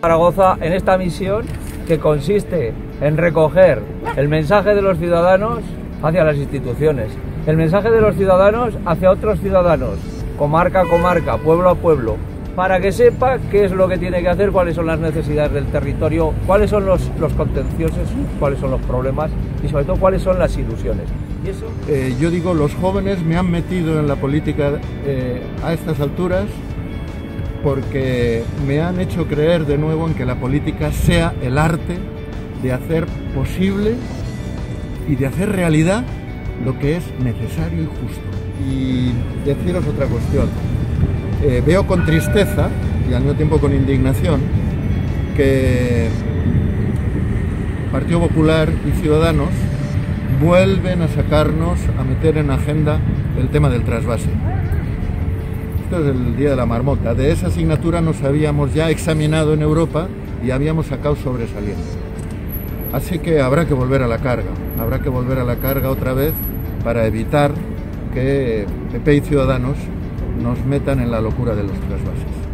Zaragoza en esta misión que consiste en recoger el mensaje de los ciudadanos hacia las instituciones, el mensaje de los ciudadanos hacia otros ciudadanos, comarca a comarca, pueblo a pueblo, para que sepa qué es lo que tiene que hacer, cuáles son las necesidades del territorio, cuáles son los contenciosos, cuáles son los problemas y sobre todo cuáles son las ilusiones. Y eso... yo digo, los jóvenes me han metido en la política a estas alturas porque me han hecho creer de nuevo en que la política sea el arte de hacer posible y de hacer realidad lo que es necesario y justo. Y deciros otra cuestión. Veo con tristeza y al mismo tiempo con indignación que Partido Popular y Ciudadanos vuelven a sacarnos, a meter en agenda el tema del trasvase. Esto es el día de la marmota. De esa asignatura nos habíamos ya examinado en Europa y habíamos sacado sobresaliente. Así que habrá que volver a la carga otra vez para evitar que PP y Ciudadanos nos metan en la locura de los trasvases.